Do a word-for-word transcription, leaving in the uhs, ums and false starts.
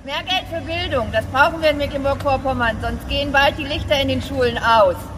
Mehr Geld für Bildung, das brauchen wir in Mecklenburg-Vorpommern, sonst gehen bald die Lichter in den Schulen aus.